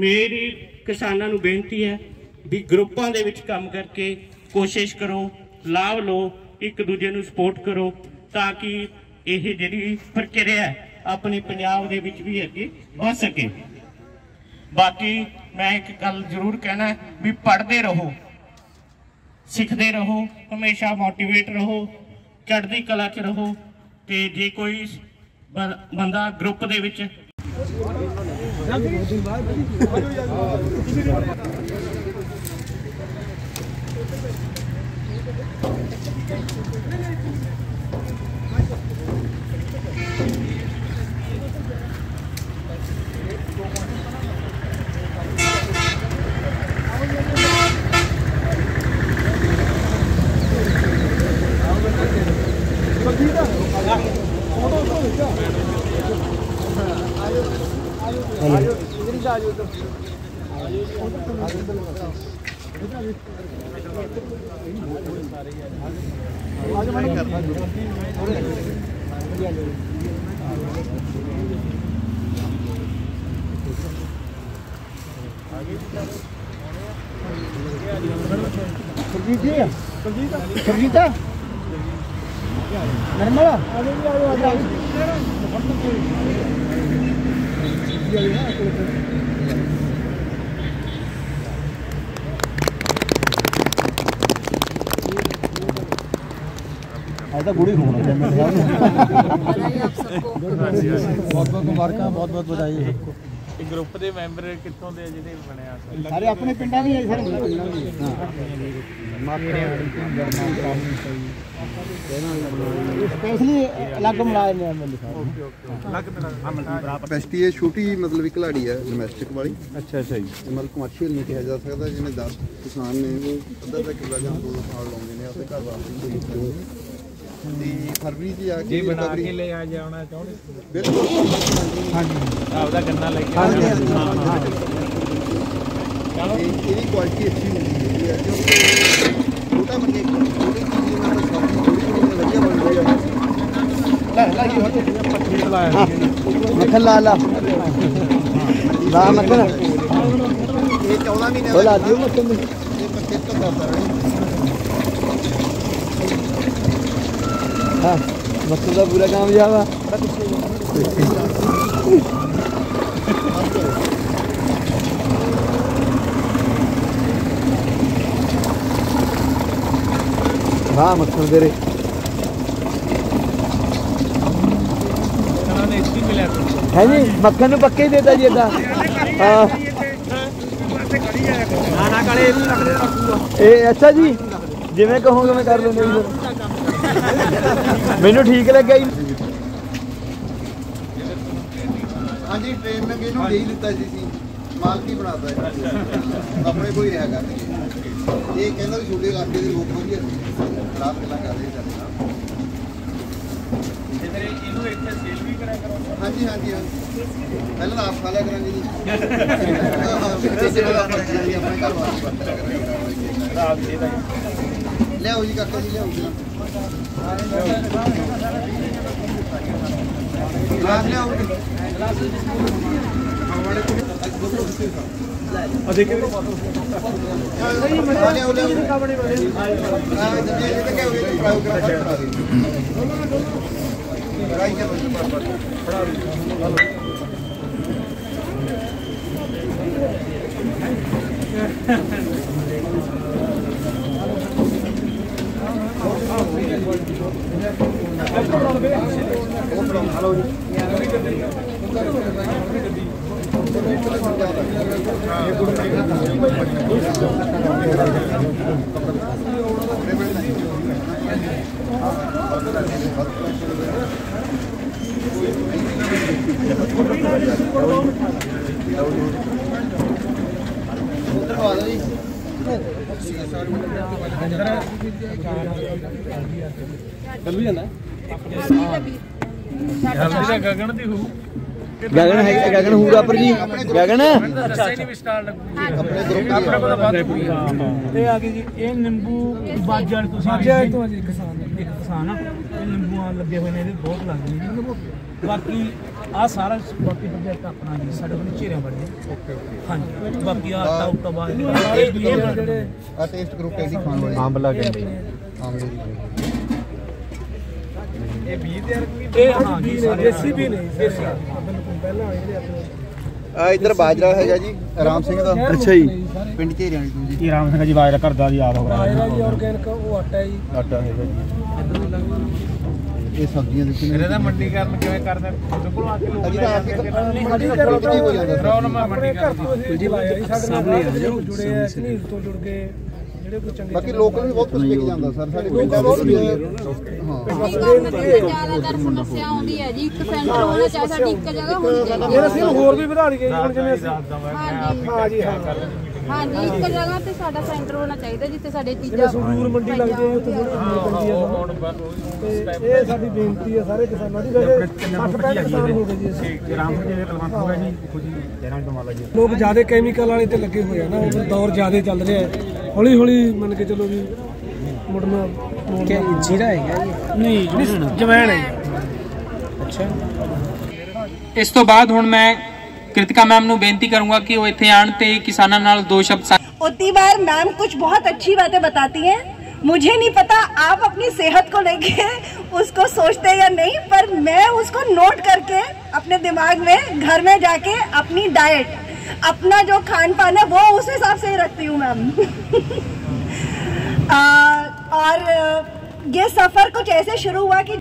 मेरी किसानों नूं बेनती है भी ग्रुपां दे विच काम करके कोशिश करो, लाभ लो, एक दूजे नूं सपोर्ट करो ताकि यह जिहड़ी प्रक्रिया है अपने पंजाब दे विच भी अगे बढ़ सके। बाकी मैं एक गल जरूर कहना भी पढ़ते रहो, सीखते रहो, हमेशा मोटिवेट रहो, चढ़ती कला च रहो। ते जे कोई बंदा ग्रुप दे विच गुड़ी घूमना बहुत बहुत मुबारक, बहुत बहुत बधाई है सबको। ग्रुप के मैंबर कितों के जिहड़े बने सारे अपने पिंडा भी है सर, स्पेशली अलग मिलाए ने कैपेसिटी है छोटी, मतलब खिलाड़ी है डोमैसटिक वाली। अच्छा अच्छा जी, मतलब कमर्शियल नहीं कहा जा सकता। जिन्हें 10 किसान ने वो अद्धा अद्धा किला ਜਾਂ 2 ਸਾਲ ਲਾਉਂਦੇ ਨੇ ਆਪਣੇ ਘਰ ਵਾਸਤੇ। फरवरी से आके बना के ले आ जाना चाਹੁੰਦੇ बिल्कुल। हाँ जी, आपका गन्ना लेके ਇਹਦੀ क्वालिटी अच्छी होती है क्योंकि छोटा बन गया छोटी चीज़ में सब्जी थोड़ी बढ़िया बन रही है। मक्खन ला ला ला मक्खन ये 14 महीने ला दियो मक्खन ये 25 करता रहे। हाँ मक्खन का पूरा कामयाब है। हाँ मक्खन दे रहे है जी, मक्खन ਨੂੰ पक्के ही देता जी इदा। हाँ अच्छा जी, जिवें कहोगे मैं कर लूँगा जी। मैनू ठीक लगा जी। हाँ जी, ट्रेन में किसी दे ही दिता जी, मालक ही बनाता है अपने कोई रहा कर। ये कहना भी छोटे इलाके के लोग वधिया खराब गल्लां कर रहे हैं। हाँ जी हाँ जी हाँ, पहले आप खा लिया करेंगे जी। अपने घर वाले लियाओ जी काका जी, लियाओ जी गगन दी ਗਗਨ ਹੈ, ਗਗਨ ਹੋਊਗਾ ਪਰ ਜੀ ਗਗਨ ਦੱਸਿਆ ਵੀ ਸਟਾਰ ਲੱਗੂ ਆਪਣੇ ਗਰੁੱਪ ਆਪਣੇ ਕੋਲ ਤਾਂ ਵੱਧ ਪੂਰੀ ਇਹ ਆ ਗਈ ਜੀ, ਇਹ ਨਿੰਬੂ ਬਾਜਾ ਤੋਂ ਬਾਜਾ ਤੋਂ ਜੀ ਕਿਸਾਨ ਆ, ਇਹ ਨਿੰਬੂਆਂ ਲੱਗੇ ਹੋਏ ਨੇ, ਇਹਦੇ ਬਹੁਤ ਲੱਗਦੇ ਨੇ। ਬਾਕੀ ਆ ਸਾਰਾ ਬਾਕੀ ਪ੍ਰੋਜੈਕਟ ਆਪਣਾ ਜੀ, ਸਾਡੇ ਕੋਲ ਝੇਰਿਆਂ ਬੜੇ। ਓਕੇ ਹਾਂਜੀ, ਬਾਕੀ ਆ ਆਟਾ ਉਟਾ ਬਾਅਦ ਜਿਹੜੇ ਆ ਟੇਸਟ ਗਰੁੱਪ ਕੈਂਡੀ ਖਾਣ ਵਾਲੇ ਆਂਬਲਾ ਕਹਿੰਦੇ ਆਮਲੇ ਦੀ ਇਹ 20 ਦੇ ਇਹ ਹਾਂ ਜੀ ਦੇਸੀ ਵੀ ਨਹੀਂ, ਦੇਸੀ ਬਿਲਕੁਲ ਪਹਿਲਾਂ ਜਿਹੜੇ ਆਪਣੇ ਆ ਇੱਧਰ ਬਾਜਰਾ ਹੈਗਾ ਜੀ ਰਾਮ ਸਿੰਘ ਦਾ। ਅੱਛਾ ਜੀ, ਪਿੰਡ ਝੇਰਿਆਂ ਤੋਂ ਜੀ। ਇਹ ਰਾਮ ਸਿੰਘ ਜੀ ਬਾਜਰਾ ਘਰ ਦਾ ਜੀ ਆਪ ਹੋ ਰਿਹਾ ਜੀ, ਆਰਗੈਨਿਕ ਉਹ ਆਟਾ ਜੀ, ਆਟਾ ਹੈਗਾ ਜੀ। ਇਹ ਸਬਜ਼ੀਆਂ ਦਿੱਤੀਆਂ ਇਹਦਾ ਤਾਂ ਮੰਡੀਕਰਨ ਕਿਵੇਂ ਕਰਦੇ ਤੁਹਾਡੇ ਕੋਲ ਆ ਕੇ ਲੋਕ ਅਜੀ ਤਾਂ ਆ ਕੇ ਮੰਡੀ ਦਾ ਹੋ ਜਾਂਦਾ ਪ੍ਰੋਬਲਮ ਆ ਮੰਡੀਕਰਨ ਜੀ ਬਾਜਰਾ ਜੀ ਸਾਡੇ ਨਾਲ ਜੁੜੇ ਆ, ਝਨੀਰ ਤੋਂ ਜੁੜ ਕੇ ਜਿਹੜੇ ਕੋਈ ਚੰਗੇ ਬਾਕੀ ਲੋਕਲ ਵੀ ਬਹੁਤ ਕੁਝ ਵਿਕ ਜਾਂਦਾ ਸਰ, ਸਾਡੇ ਪਿੰਡਾਂ ਦੇ ਜ਼ਿਆਦਾਤਰ ਸਮੱਸਿਆ ਆਉਂਦੀ ਹੈ ਜੀ, ਇੱਕ ਸੈਂਟਰ ਹੋਣਾ ਚਾਹੀਦਾ, ਸਾਡੀ ਇੱਕ ਜਗ੍ਹਾ ਹੋਣੀ ਚਾਹੀਦੀ ਫਿਰ ਅਸੀਂ ਹੋਰ ਵੀ ਵਧਾ ਲਈਏ ਹੁਣ ਜਿਵੇਂ ਅਸੀਂ ਹਾਂ ਜੀ ਹਾਂਜੀ, ਇੱਕ ਜਗ੍ਹਾ ਤੇ ਸਾਡਾ ਸੈਂਟਰ ਹੋਣਾ ਚਾਹੀਦਾ ਜਿੱਥੇ ਸਾਡੇ ਚੀਜ਼ਾਂ ਸੰਗਰੂਰ ਮੰਡੀ ਲੱਗ ਜਾਏ ਉੱਥੇ ਥੋੜੀ ਪੈਂਦੀ ਹੈ ਤੇ ਇਹ ਸਾਡੀ ਬੇਨਤੀ ਹੈ ਸਾਰੇ ਕਿਸਾਨਾਂ ਦੀ। ਵੈਸੇ 60-65 ਕਿਸਾਨ ਹੋ ਗਏ ਜੀ ਅਸੀਂ ਰਾਮ ਸਿੰਘ ਜੀ ਕਲਵੰਤ ਹੋ ਗਿਆ ਜੀ, ਦੇਖੋ ਜੀ 13 ਤੋਂ ਮਾਲਾ ਜੀ। ਲੋਕ ਜ਼ਿਆਦਾ ਕੈਮੀਕਲ ਵਾਲੇ ਤੇ ਲੱਗੇ ਹੋਏ ਆ ਨਾ, ਉਹ ਦੌਰ ਜ਼ਿਆਦਾ ਚੱਲ ਰਿਹਾ ਹੈ, ਹੌਲੀ ਹੌਲੀ ਮੰਨ ਕੇ ਚਲੋ ਵੀ ਮੁੜਨਾ ਜੀਰਾ ਹੈਗਾ ਜੀ, ਨਹੀਂ ਜਵੈਣ ਹੈ। ਅੱਛਾ, ਇਸ ਤੋਂ ਬਾਅਦ ਹੁਣ ਮੈਂ कृतिका मैम ਨੂੰ ਬੇਨਤੀ करूंगा कि वो इत्थे आण ते किसानां नाल दो शब्द। उतनी बार मैम कुछ बहुत अच्छी बातें बताती हैं, मुझे नहीं पता आप अपनी सेहत को लेके उसको सोचते या नहीं, पर मैं उसको नोट करके अपने दिमाग में घर में जाके अपनी डाइट, अपना जो खान पान है वो उस हिसाब से ही रखती हूँ मैम। और ये सफर कुछ ऐसे शुरू हुआ कि